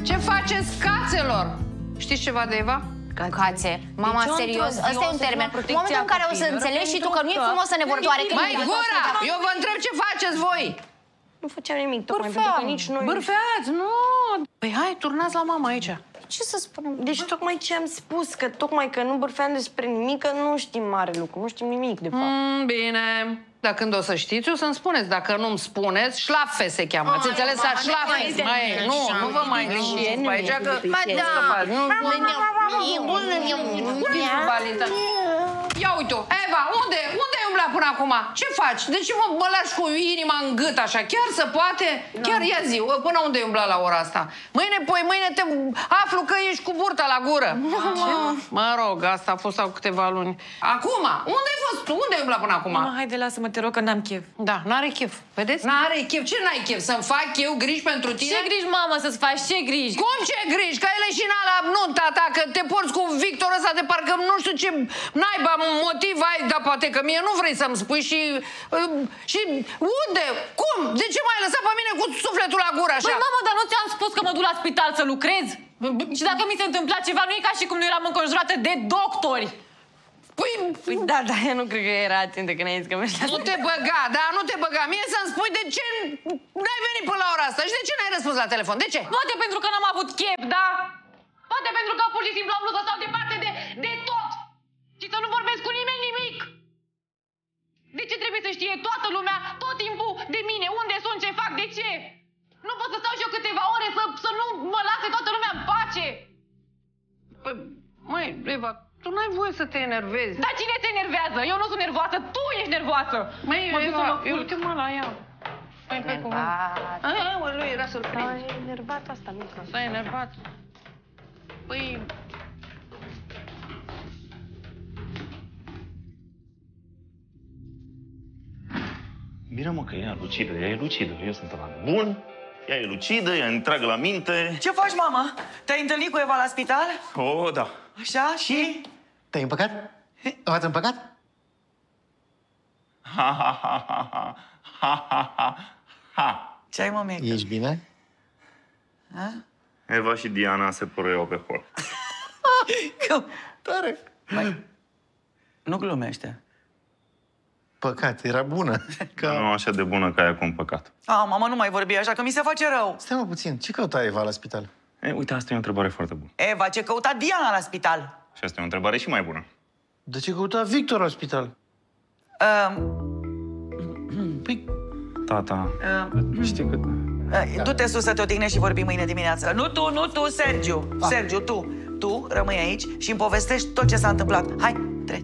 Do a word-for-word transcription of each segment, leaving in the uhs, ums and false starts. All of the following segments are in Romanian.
Ce faceți cațelor? Știți ceva de Eva? Cațe. Mama, serios, ăsta e un termen. În momentul în care o să înțelegi și tu că nu e frumos să ne vortoare. Mai gura! Eu vă întreb ce faceți voi! Nu făceam nimic, tocmai pentru că nici noi... Bârfeați, nu! Păi hai, turnați la mama aici. Ce să spunem? Deci tocmai ce am spus, că tocmai că nu bârfeam despre nimic, că nu știm mare lucru, nu știm nimic, de fapt. Mm, bine. Dar când o să știți, o să-mi spuneți. Dacă nu-mi spuneți, șlafe se cheamă. Ați înțeles? Șlafe. Mai, nu, nu vă mai liniștiți pe aici, că... Ba da! Ia uite-o, Eva, unde, unde ai umblat până acum? Ce faci? De ce mă, mă lași cu inima în gât așa? Chiar se poate? Chiar ia zi, până unde ai umblat la ora asta? Mâine, poi mâine te aflu că ești cu burta la gură. Mă rog, asta a fost acum câteva luni. Acum, unde ai fost tu? Unde ai umblat până acum? Mama, haide, lasă-mă, te rog, că n-am chef. Da, n-are chef. Vedeți? N-are chef. Ce n-ai chef? Să-mi fac eu griji pentru tine? Ce griji, mamă, să-ți faci? Ce griji? Cum ce griji? Că ai leșina la nunta ta, că te porți cu Victor ăsta de parcă nu știu ce naiba motiv ai, dar poate că mie nu vrei să-mi spui și... Uh, și unde? Cum? De ce m-ai lăsat pe mine cu sufletul la gură așa? Păi, mamă, dar nu ți-am spus că mă duc la spital să lucrez? Și dacă mi se întâmpla ceva, nu e ca și cum nu eram înconjurată de doctori. Păi, păi da, da, eu nu cred că era atentă când ai zis că mergi la... Nu te băga, da, nu te băga. Mie să-mi spui de ce n-ai venit până la ora asta și de ce n-ai răspuns la telefon? De ce? Poate pentru că n-am avut chef, da? Poate pentru că pur și simplu am vrut să stau departe de, de tot și să nu vorbesc cu nimeni nimic. De ce trebuie să știe toată lumea tot timpul de mine? Unde sunt, ce fac, de ce? Nu pot să stau și eu câteva ore să, să nu mă lase toată lumea în pace. Păi, măi, Eva, tu n-ai voie să te enervezi. Dar cine te enervează? Eu nu sunt nervoasă, tu ești nervoasă. Măi, mă Eva, eu uite-mă la ea. Păi, pe cuvânt. A, lui era să-l prinzi. S-a enervat asta, mică. S-a enervat. Păi... Bine, mă, că ea lucidă, ea e lucidă. Eu sunt ăla bun, ea e lucidă, ea întreagă la minte. Ce faci, mama? Te-ai întâlnit cu Eva la spital? Oh, da. Așa, și? Te-ai împăcat? V-ați împăcat? Ha, ha, ha, ha, ha, ha, ha, ha, ha. Ce ai, mă, mică? Ești bine? Ha? Eva și Diana se părăiau pe hol. Tare! Mai... Nu glumește. Păcat, era bună. Că... Nu așa de bună ca aia cu un păcat. A, mama, nu mai vorbi așa, că mi se face rău. Stai mă puțin, ce căuta Eva la spital? E, uite, asta e o întrebare foarte bună. Eva, ce căuta Diana la spital? Și asta e o întrebare și mai bună. De ce căuta Victor la spital? Uh, Păi... Tata, uh, știi că... uh, du-te sus să te odihnești și vorbim mâine dimineață. Nu tu, nu tu, Sergiu. Ah. Sergiu, tu. Tu rămâi aici și îmi povestești tot ce s-a întâmplat. Hai, treci.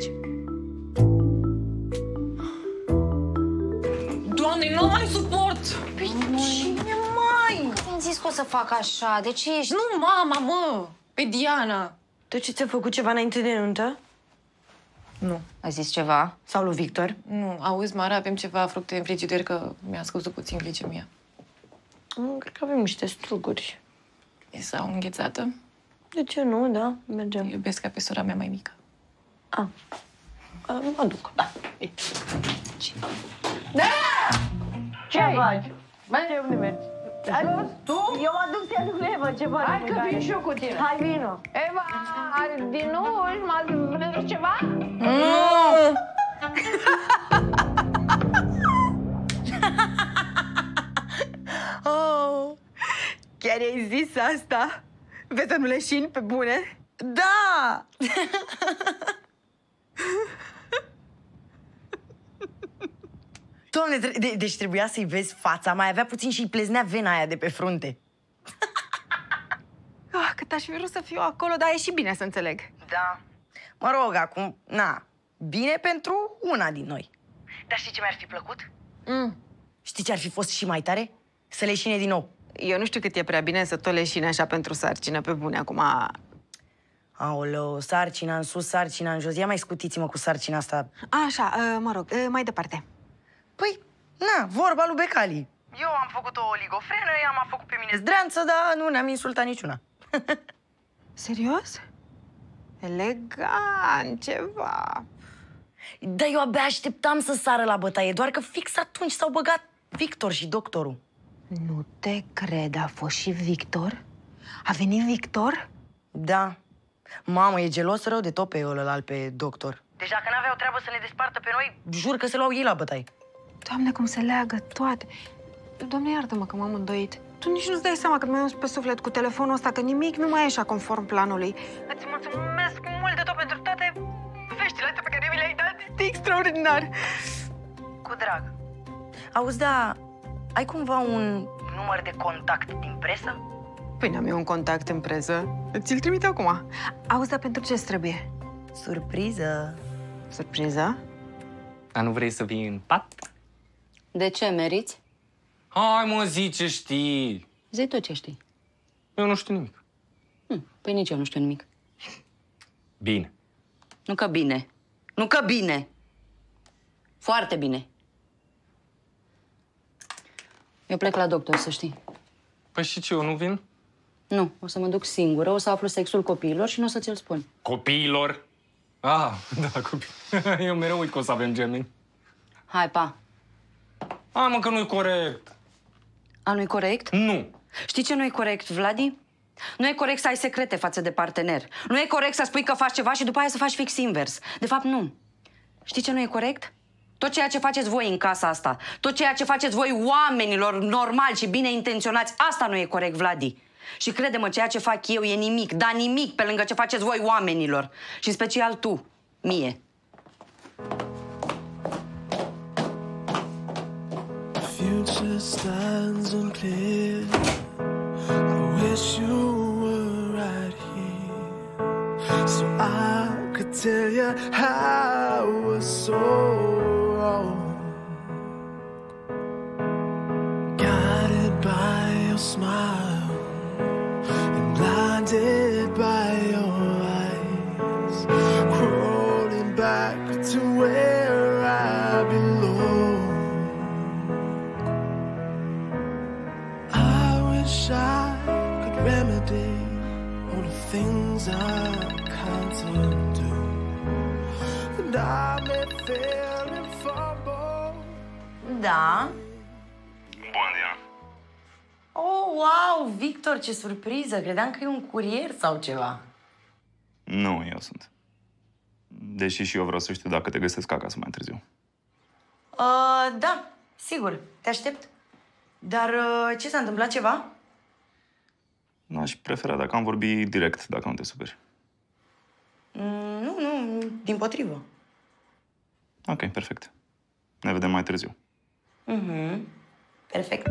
Doamne, nu mai suport! Păi cine mai? Ți-am zis că o să fac așa, de ce ești... Nu, mama, mă! Pe Diana! De ce ți-a făcut ceva înainte de nuntă? Nu. A zis ceva? Sau lui Victor? Nu, auzi, Mara, avem ceva fructe în frigider, că mi-a scăzut puțin glicemia. Mm, cred că avem niște struguri. E sau înghețată? De ce nu, da? Mergem. Iubesc ca pe sora mea mai mică. A. A, mă duc. Da. Da! Ce faci? Ce, unde mergi? Tu? Eu mă duc să aduc Eva, ce faci? Hai că vin și eu cu tine. Hai, vino. Eva, din nou își mai ceva? Nu! Oh, chiar ai zis asta? Vezi să nu leșini pe bune? Da! Doamne, de deci trebuia să-i vezi fața, mai avea puțin și îi pleznea vena aia de pe frunte. Ah, cât aș fi vrut să fiu acolo, dar e și bine să înțeleg. Da. Mă rog, acum, na, bine pentru una din noi. Dar știi ce mi-ar fi plăcut? Mm. Știi ce ar fi fost și mai tare? Să leșine din nou. Eu nu știu cât e prea bine să tot leșine așa pentru sarcină, pe bune, acum... Aoleu, sarcina în sus, sarcina în jos. Ia mai scutiți-mă cu sarcina asta. Așa, mă rog, mai departe. Păi, na, vorba lui Becali. Eu am făcut o oligofrenă, ea m-a făcut pe mine zdreanță, dar nu ne-am insultat niciuna. Serios? Elegant, ceva. Dar eu abia așteptam să sară la bătaie, doar că fix atunci s-au băgat Victor și doctorul. Nu te cred, a fost și Victor? A venit Victor? Da. Mamă, e gelos rău de tot pe ălălalt pe doctor. Deci dacă n-aveau treabă să ne despartă pe noi, jur că se luau ei la bătaie. Doamne, cum se leagă toate. Doamne, iartă-mă că m-am îndoit. Tu nici nu-ți dai seama cât mi-ai uns pe suflet cu telefonul ăsta, că nimic nu mai e așa conform planului. Îți mulțumesc mult de tot pentru toate veștile astea pe care mi le-ai dat. Este extraordinar. Cu drag. Auzi, da, ai cumva un număr de contact din presă? Păi n-am eu un contact în preză. Ți-l trimit acum. Auzi, dar pentru ce-ți trebuie? Surpriză. Surpriză? Dar nu vrei să vii în pat? De ce meriți? Hai, mă, zi ce știi. Zi tu ce știi. Eu nu știu nimic. Hm, păi nici eu nu știu nimic. Bine. Nu că bine. Nu că bine. Foarte bine. Eu plec la doctor, să știi. Păi și ce, eu nu vin? Nu, o să mă duc singură, o să aflu sexul copiilor și nu o să ți-l spun. Copiilor? Ah, da, copii. Eu mereu uit că o să avem gemeni. Hai, pa. Hai, mă, că nu-i corect. A, nu-i corect? Nu. Știi ce nu-i corect, Vladi? Nu e corect să ai secrete față de partener. Nu e corect să spui că faci ceva și după aia să faci fix invers. De fapt, nu. Știi ce nu e corect? Tot ceea ce faceți voi în casa asta, tot ceea ce faceți voi oamenilor normali și bine intenționați, asta nu e corect, Vladi. Și crede-mă, ceea ce fac eu e nimic, dar nimic pe lângă ce faceți voi oamenilor. Și în special tu, mie. Future stands unclear. I wish you were right here, so I could tell you how I was so wrong. Guided by your smile and blinded by your eyes, crawling back to where I belong. I could remedy all the things I can't undo, and I may fail and fumble. Da. Bună, Diana. Oh, wow, Victor, ce surpriză! Credeam că e un curier sau ceva. Nu, eu sunt. Deși și eu vreau să știu dacă te găsesc acasă mai târziu. Uh, da, sigur, te aștept. Dar uh, ce s-a întâmplat, ceva? Aș prefera dacă am vorbit direct, dacă nu te superi. Mm, nu, nu, dimpotrivă. Ok, perfect. Ne vedem mai târziu. Mhm, perfect.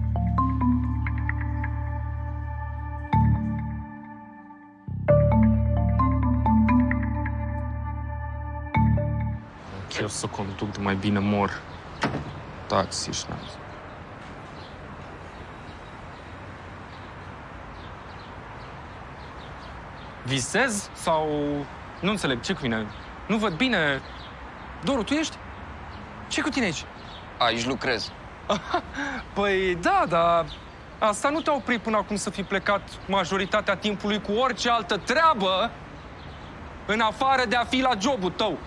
Eu să conduc, de mai bine mor. Taxi și n-am. Visez sau... Nu înțeleg, ce cu mine? Nu văd bine. Doru, tu ești? Ce cu tine aici? Aici lucrez. Păi da, dar asta nu te-a oprit până acum să fi plecat majoritatea timpului cu orice altă treabă în afară de a fi la jobul tău.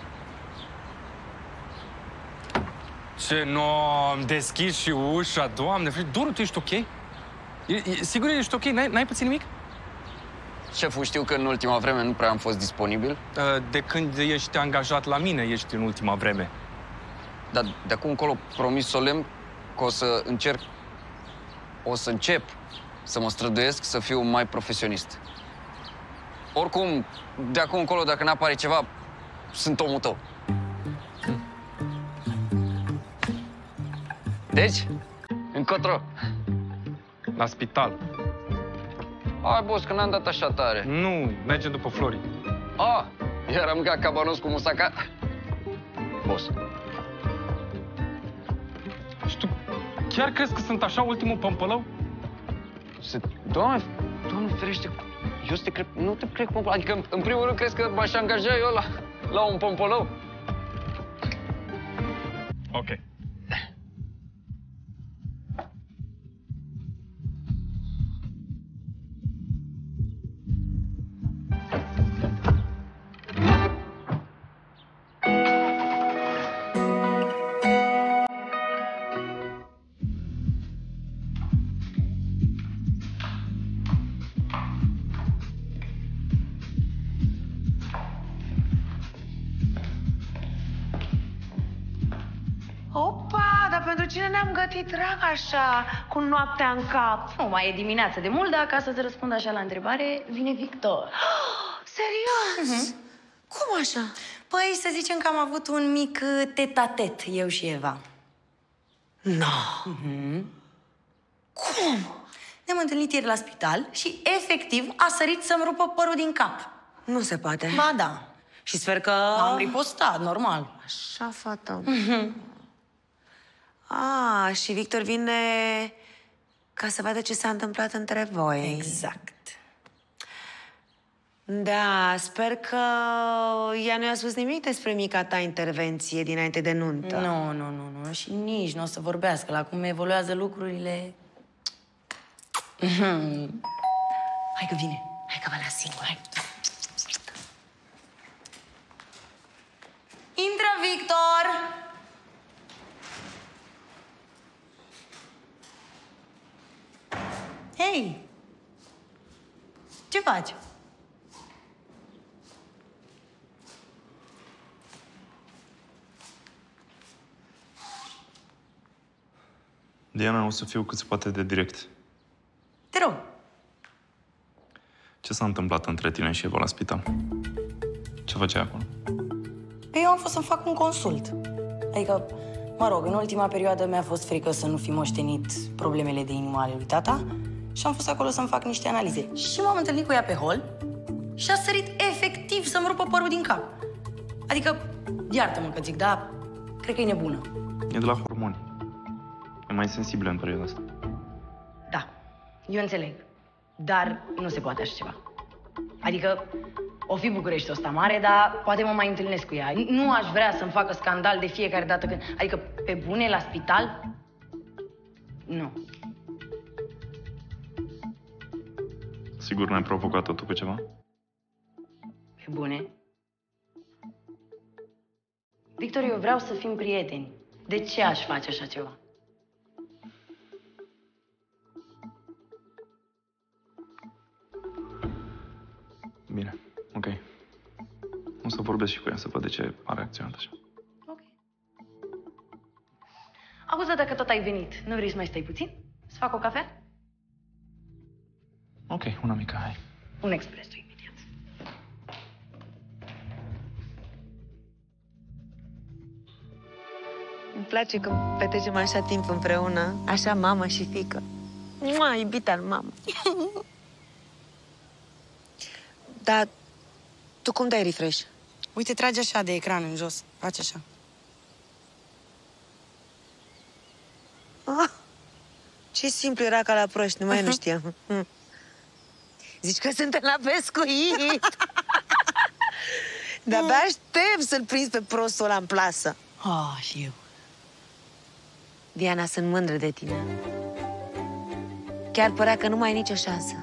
Ce nu, am deschis și ușa, Doamne, Doru, tu ești ok? E, e, sigur ești ok? N-ai, n-ai pățit nimic? Șeful, știu că în ultima vreme nu prea am fost disponibil. De când ești angajat la mine, ești în ultima vreme. Dar de acum încolo promis solemn că o să încerc, o să încep să mă străduiesc să fiu mai profesionist. Oricum, de acum încolo, dacă n-apare ceva, sunt omul tău. Deci, încotro. La spital. Hai, boss, că n-am dat așa tare. Nu, mergem după Flori. Ah, iar am mâncat cabanos cu musaca. Boss. Și tu chiar crezi că sunt așa ultimul pămpălău? Se... Doamne, Doamne ferește, eu să te cred, nu te cred pămpălău. Adică, în, în primul rând, crezi că m-aș angaja eu la, la un pămpălău? Ok. pentru cine ne-am gătit, drag, așa, cu noaptea în cap? Nu mai e dimineață de mult, dar ca să-ți răspund așa la întrebare, vine Victor. Oh, serios? Mhm. Cum așa? Păi să zicem că am avut un mic tet-a-tet, eu și Eva. No. Mhm. Cum? Ne-am întâlnit ieri la spital și efectiv a sărit să-mi rupă părul din cap. Nu se poate. Ba da. Și sper că am ripostat, normal. Așa, fată. Mhm. Ah, și Victor vine ca să vadă ce s-a întâmplat între voi. Exact. Da, sper că ea nu i-a spus nimic despre mica ta intervenție dinainte de nuntă. Nu, nu, nu, nu. Și nici nu o să vorbească. La cum evoluează lucrurile... Hai că vine. Hai că vă las singur. Hai. Intră, Victor! Hei! Ce faci? Diana, o să fiu cât se poate de direct. Te rog. Ce s-a întâmplat între tine și Eva la spital? Ce făceai acolo? Eu am fost să-mi fac un consult. Adică, mă rog, în ultima perioadă mi-a fost frică să nu fi moștenit problemele de inimă ale lui tata și am fost acolo să-mi fac niște analize. Și m-am întâlnit cu ea pe hol și a sărit efectiv să-mi rupă părul din cap. Adică, iartă-mă că zic, dar cred că e nebună. E de la hormoni. E mai sensibilă în perioada asta. Da, eu înțeleg. Dar nu se poate așa ceva. Adică, o fi Bucureștiul ăsta mare, dar poate mă mai întâlnesc cu ea. Nu aș vrea să-mi facă scandal de fiecare dată când... Adică, pe bune, la spital? Nu. Sigur n-ai provocat-o tu cu ceva? Pe bune? Victor, eu vreau să fim prieteni. De ce aș face așa ceva? Bine, ok. O să vorbesc și cu ea să văd de ce a reacționat așa. Auzi, dacă tot ai venit, nu vrei să mai stai puțin? Să fac o cafea? Ok, una mică, hai. Un expresso imediat. Îmi place când petrecem așa timp împreună, așa mamă și fiică. Mua, iubita mamă. Dar tu cum dai refresh? Uite, trage așa de ecran în jos. Face așa. Ah, ce simplu era ca la proști, numai uh-huh. nu știam. Zici că suntem la pescuit. De-abia aștept să-l prins pe prostul ăla în plasă. Ah, și eu. Diana, sunt mândră de tine. Chiar părea că nu mai ai nicio șansă.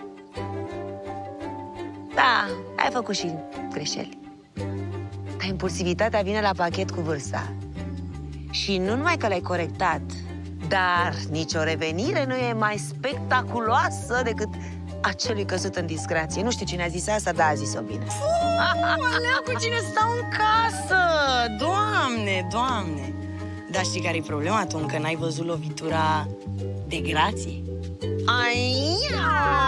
Da, ai făcut și greșeli. Dar impulsivitatea vine la pachet cu vârsta. Și nu numai că l-ai corectat, dar nicio revenire nu e mai spectaculoasă decât acelui căzut în disgrație. Nu știu cine a zis asta, dar a zis-o bine. Alea, cu cine stau în casă? Doamne, Doamne! Dar știi care-i problema? Tu încă n-ai văzut lovitura de grație? Aia!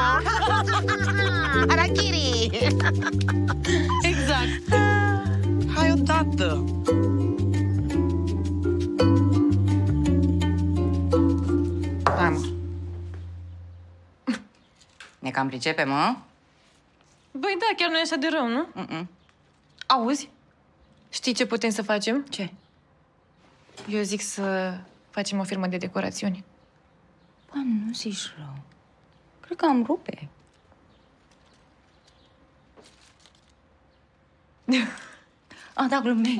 Harakiri! Exact! Hai odată! Hai, mă. Ne cam pricepem, mă? Băi, da, chiar nu e așa de rău, nu? Mm-mm. Auzi? Știi ce putem să facem? Ce? Eu zic să facem o firmă de decorațiuni. Bă, nu zici rău. Cred că am rupe. Ah, da, glumesc.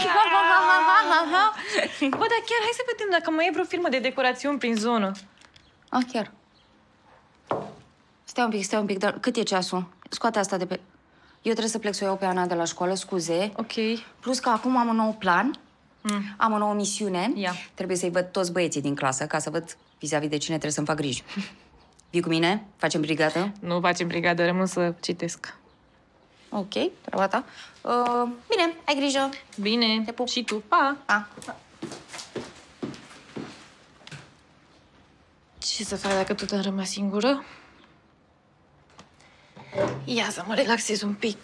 Bă, dar chiar hai să vedem dacă mai e vreo firmă de decorațiuni prin zonă. Ah, chiar. Stai un pic, stai un pic, dar cât e ceasul? Scoate asta de pe... Eu trebuie să plec să o iau pe Ana de la școală, scuze. Ok. Plus că acum am un nou plan, mm. am o nouă misiune. Ia. Trebuie să-i văd toți băieții din clasă, ca să văd vis-a-vis de cine trebuie să-mi fac griji. Vii cu mine? Facem brigadă? Nu facem brigadă, rămân să citesc. Ok, treaba ta. Uh, bine, ai grijă. Bine. Te pup. Și tu. Pa. Pa. Ce să fac dacă tot am rămas singură? Ia să mă relaxez un pic.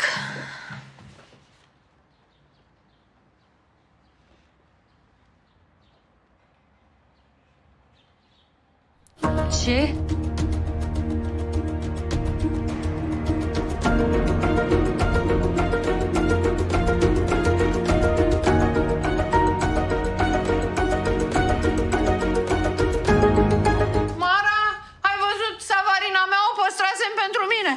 Ce? Pentru mine.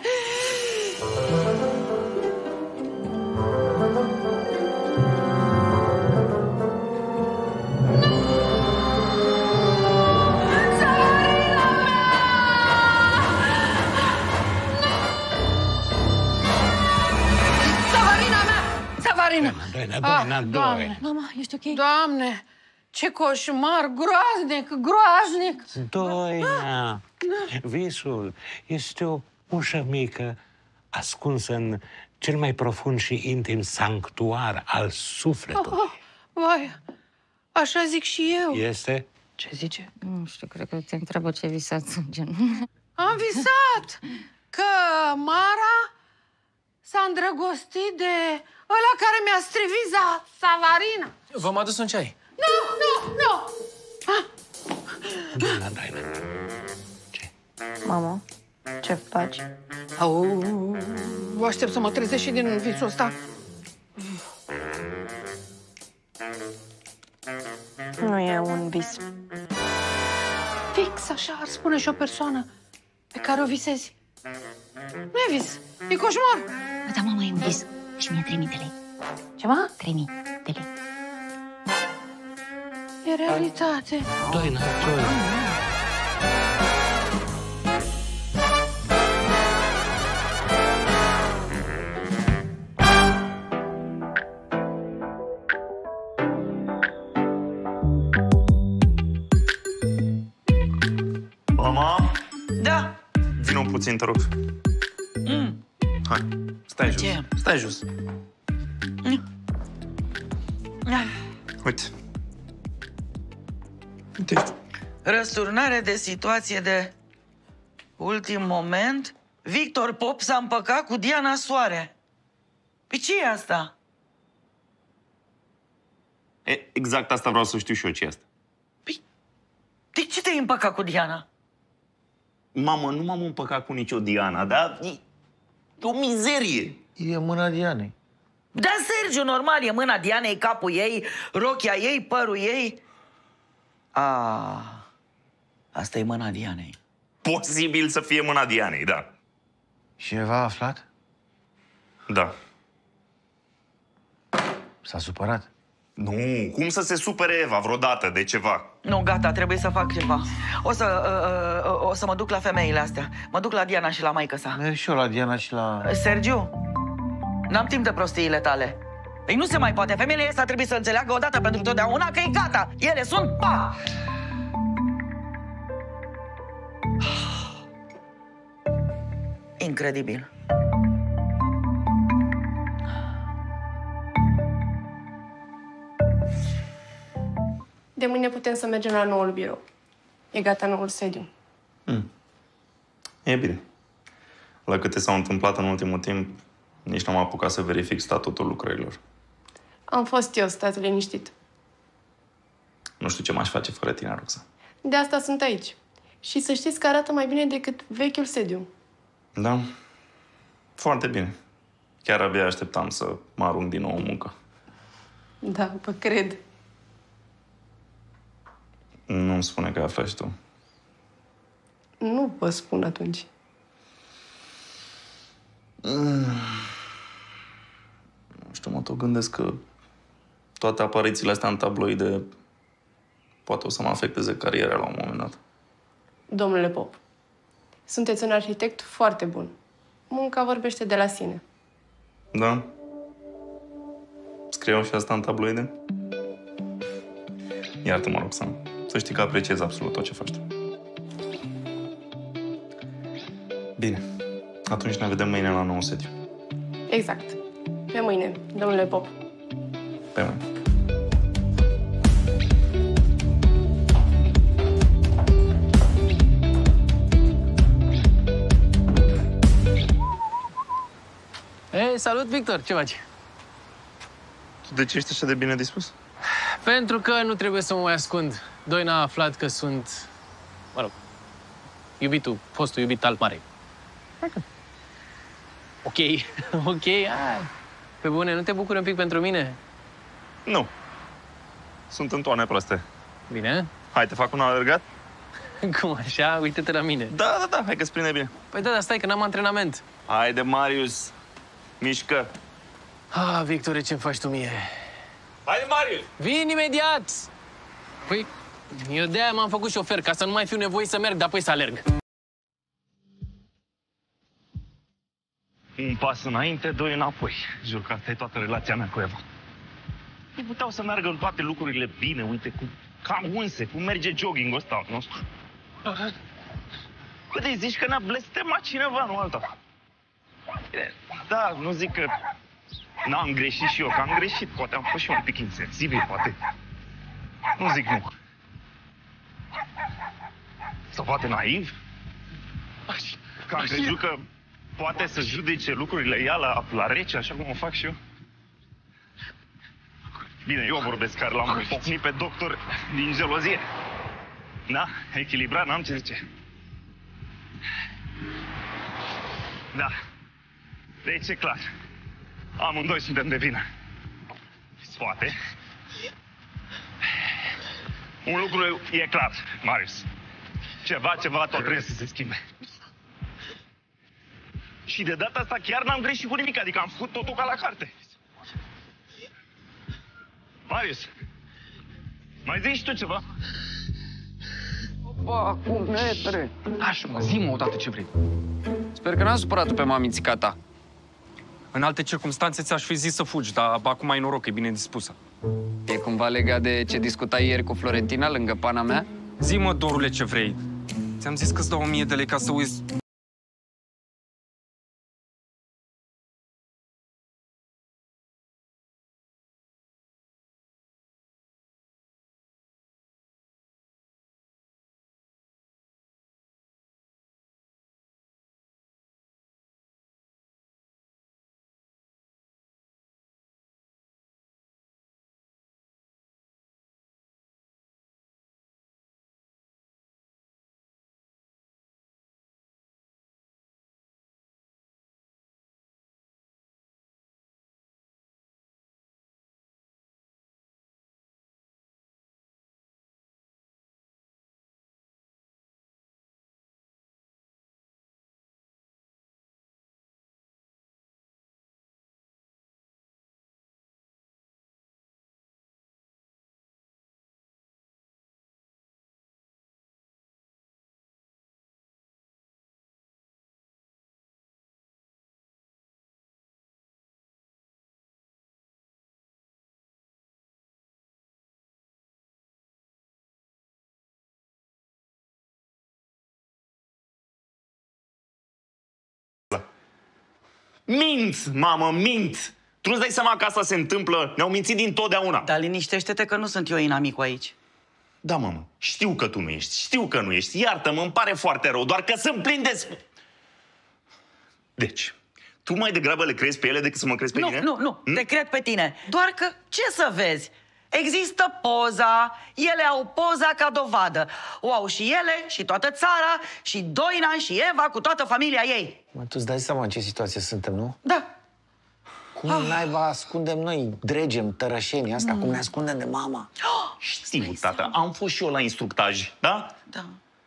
Savarina mea! Savarina! Doina, doina, doina. Mama, ești ok? Doamne, ce coșmar groaznic, groaznic! Doina, visul este o ușă mică ascunsă în cel mai profund și intim sanctuar al sufletului. Oh, vai, așa zic și eu. Este? Ce zice? Nu știu, cred că te întreabă ce visați, gen. Am visat că Mara s-a îndrăgostit de ăla care mi-a strivit Savarina. V-am adus un ceai. Nu, nu, nu! Ah. Doina, doina. Mamă, ce faci? Au, aștept să mă trezesc și din visul ăsta. Nu e un vis. Fix așa ar spune și o persoană pe care o visezi. Nu e vis, e coșmar. Da, mama, e un vis. Și mie trei mii de lei. Ceva? trei mii de lei. E realitate. Doina, doina. Mama? Da. Vino puțin, te rog. Mm. Hai, stai jos. Ce? Stai jos. Mm. Uite. Uite. Răsturnare de situație de ultim moment. Victor Pop s-a împăcat cu Diana Soare. Păi ce e asta? E, exact asta vreau să știu și eu, ce e asta. Păi, de ce te-ai împăcat cu Diana? Mamă, nu m-am împăcat cu nicio Diana, dar e, e o mizerie. E mâna Dianei. Da, Sergiu, normal, e mâna Dianei, capul ei, rochia ei, părul ei. A, asta e mâna Dianei. Posibil să fie mâna Dianei, da. Și Eva a aflat? Da. S-a supărat? Nu, cum să se supere Eva vreodată de ceva? Nu, gata, trebuie să fac ceva. O să, uh, uh, o să mă duc la femeile astea. Mă duc la Diana și la maică-sa. Merg și eu la Diana și la... Sergiu, n-am timp de prostiile tale. Păi nu se mai poate. Femeile astea trebuie să înțeleagă odată pentru totdeauna că e gata. Ele sunt pa! Incredibil. De mâine putem să mergem la noul birou. E gata noul sediu. Hmm. E bine. La câte s-au întâmplat în ultimul timp, nici n-am apucat să verific statutul lucrărilor. Am fost eu, stați liniștit. Nu știu ce m-aș face fără tine, Roxa. De asta sunt aici. Și să știți că arată mai bine decât vechiul sediu. Da? Foarte bine. Chiar abia așteptam să mă arunc din nou în muncă. Da, vă cred. Nu-mi spune că ai aflat și tu. Nu vă spun atunci. Mm. Nu știu, mă tot gândesc că toate aparițiile astea în tabloide poate o să mă afecteze cariera la un moment dat. Domnule Pop, sunteți un arhitect foarte bun. Munca vorbește de la sine. Da? Scriau și asta în tabloide? Iartă-mă, Roxana. Să știi că apreciez absolut tot ce faci tu. Bine. Atunci ne vedem mâine la nou sediu. Exact. Pe mâine, domnule Pop. Pe mâine. salut, Victor, ce faci? Tu de ce ești așa de bine dispus? Pentru că nu trebuie să mă mai ascund. Doina a aflat că sunt, mă rog, iubitul, fostul iubit al Marei. Ok, ok, hai. Pe bune, nu te bucuri un pic pentru mine? Nu. Sunt în toane proaste. Bine. Hai, te fac un alergat? Cum așa? Uite-te la mine. Da, da, da, hai că-ți prinde bine. Păi da, dar stai că n-am antrenament. Haide, Marius, mișcă. Ah, Victor, ce-mi faci tu mie? Haide, Marius! Vin imediat! Păi, eu de-aia m-am făcut șofer, ca să nu mai fiu nevoit să merg, dar apoi să alerg. Un pas înainte, doi înapoi. Jur că asta e toată relația mea cu Eva. Nu puteau să meargă în toate lucrurile bine, uite, cu cam unse, cum merge jogging-ul ăsta nostru. Cât de zici că ne-a blestemat cineva, nu alta. Da, nu zic că n-am greșit și eu, că am greșit. Poate am fost și eu un pic insensibil, poate. Nu zic nu. Sau poate naiv. Că am crezut că poate să judece lucrurile ea la, la rece, așa cum o fac și eu. Bine, eu vorbesc, care l-am pocnit pe doctor din gelozie. Da, echilibrat, n-am ce zice. Da. Deci e clar. Amândoi suntem de vină. Poate. Un lucru e clar, Marius. Ceva, ceva tot trebuie să se schimbe. Și de data asta chiar n-am greșit cu nimic, adică am făcut totul ca la carte. Marius, mai zici tu ceva? Opa, cu metre. Așa, mă, zi-mă odată ce vrei. Sper că n-am supărat-o pe mamițica ta. În alte circunstanțe ți-aș fi zis să fugi, dar acum ai noroc, e bine dispusă. E cumva legat de ce discutai ieri cu Florentina lângă pana mea? Zi-mă, dorule, ce vrei. Ți-am zis că-ți dau o mie de lei ca să uiți. Mint, mamă, mint! Tu nu-ți dai seama că asta se întâmplă? Ne-au mințit din totdeauna. Dar liniștește-te că nu sunt eu inamicul aici. Da, mamă, știu că tu nu ești, știu că nu ești. Iartă-mă, îmi pare foarte rău, doar că sunt plin de... Deci, tu mai degrabă le crezi pe ele decât să mă crezi pe nu, mine? Nu, nu, nu, te cred pe tine. Doar că, ce să vezi? Există poza, ele au poza ca dovadă. O au și ele, și toată țara, și Doina, și Eva, cu toată familia ei. Mă, tu îți dai seama în ce situație suntem, nu? Da. Cum ah. naiba ascundem noi, dregem tărășenii asta, mm. cum ne ascundem de mama? Oh, știu, tată, am fost și eu la instructaj, da? Da.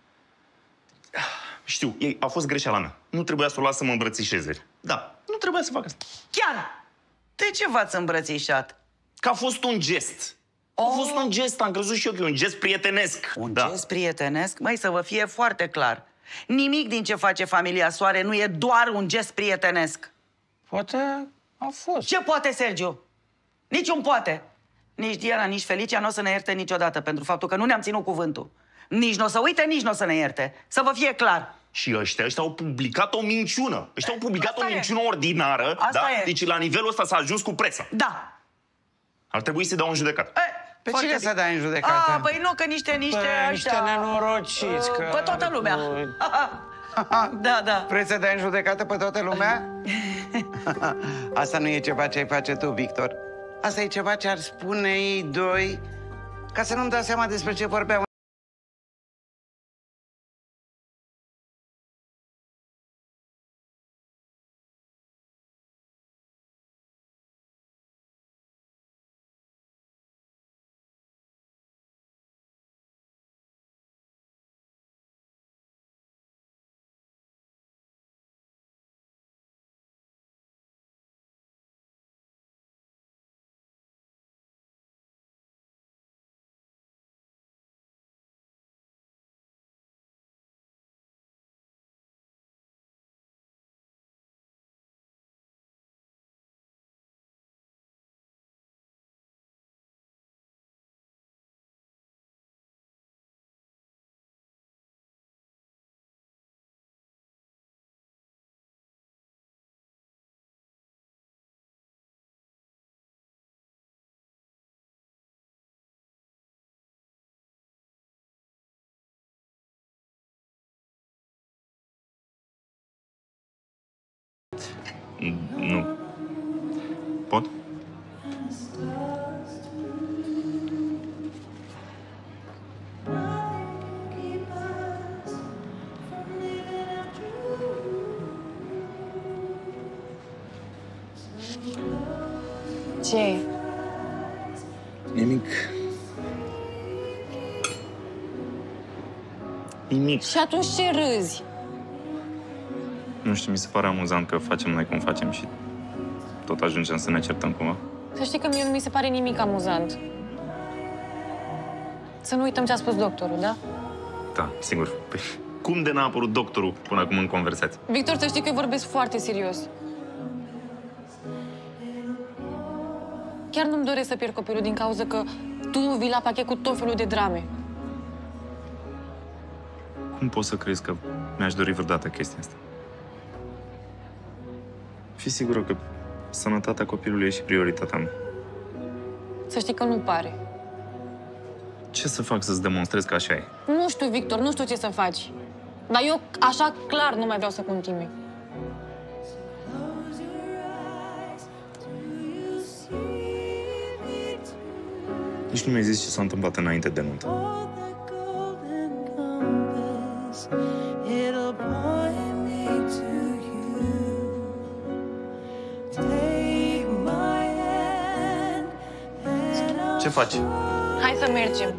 Știu, ei, a fost greșeala mea. Nu trebuia să o las să mă îmbrățișeze. Da, nu trebuia să fac asta. Chiar? De ce v-ați îmbrățișat? Că a fost un gest. Oh. A fost un gest, am crezut și eu că e un gest prietenesc. Un da. gest prietenesc? Măi, să vă fie foarte clar. Nimic din ce face familia Soare nu e doar un gest prietenesc. Poate a fost. Ce poate, Sergiu? Niciun poate. Nici Diana, nici Felicia nu o să ne ierte niciodată pentru faptul că nu ne-am ținut cuvântul. Nici nu o să uite, nici nu o să ne ierte. Să vă fie clar. Și ăștia, ăștia au publicat o minciună. Ăștia au publicat Asta o e. minciună ordinară. Asta da? e. Deci la nivelul ăsta s-a ajuns cu presa. Da. Ar trebui să-i dau un judecat. E, Pe cine să dai în judecată? A, păi nu, că niște, niște Păi, așa... niște nenorociți, că... Pe toată lumea. Da, da. Vrei să dai în judecată pe toată lumea? Asta nu e ceva ce ai face tu, Victor. Asta e ceva ce ar spune ei doi, ca să nu-mi dau seama despre ce vorbeau. Nu. Pot? Ce e? Nimic. Nimic. Și atunci ce râzi? Nu știu, mi se pare amuzant că facem noi cum facem și tot ajungem să ne certăm cumva. Să știi că mie nu mi se pare nimic amuzant. Să nu uităm ce a spus doctorul, da? Da, sigur. Păi, cum de n-a apărut doctorul până acum în conversație? Victor, să știi că eu vorbesc foarte serios. Chiar nu-mi doresc să pierd copilul din cauza că tu vii la pachet cu tot felul de drame. Cum poți să crezi că mi-aș dori vreodată chestia asta? Fii sigură că sănătatea copilului e și prioritatea mea. Să știi că nu pare. Ce să fac să-ți demonstrez că așa e? Nu știu, Victor, nu știu ce să faci. Dar eu așa clar nu mai vreau să continui. Nici nu mi-ai zis ce s-a întâmplat înainte de nuntă. Ce faci? Hai să mergem.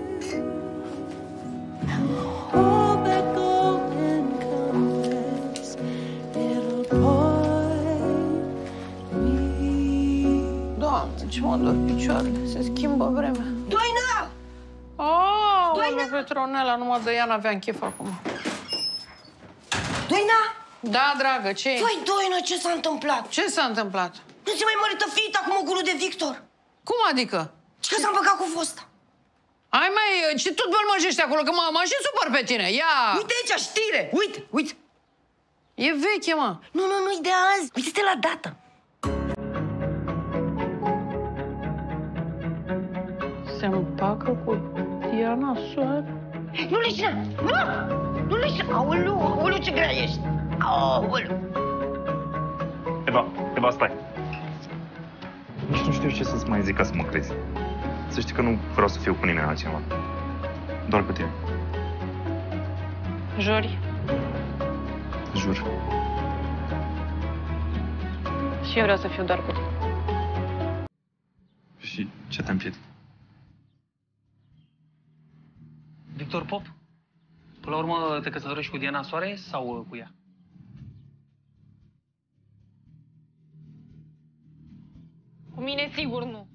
Doamne, ce mă dor picioarele. Se schimbă vremea. Doina! Oh, Doina! Petronela, numai de ea n-aveam chef acum. Doina! Da, dragă, ce? Păi, Doina, ce s-a întâmplat? Ce s-a întâmplat? Nu ți mai mărită fiita cu mogulul de Victor. Cum adică? Și că s-a împăcat cu fosta. Ai mai, ce tot bălmăjești acolo, că mă, mă și supăr pe tine, ia! Uite aici, știre, uite, uite. E veche, mă. Nu, nu, nu-i de azi, uite-te la dată. Se împacă cu Diana Soare? Nu leșina, nu! Nu leșina, aoleu, aoleu, ce grea ești. Aoleu. Eva, Eva, stai. Nici nu știu ce să-ți mai zic ca să mă crezi. Să știi că nu vreau să fiu cu nimeni altcineva. Doar cu tine. Juri? Jur. Și eu vreau să fiu doar cu tine. Și ce te împiedică? Victor Pop? Până la urmă te căsătorești cu Diana Soare sau cu ea? Cu mine sigur nu.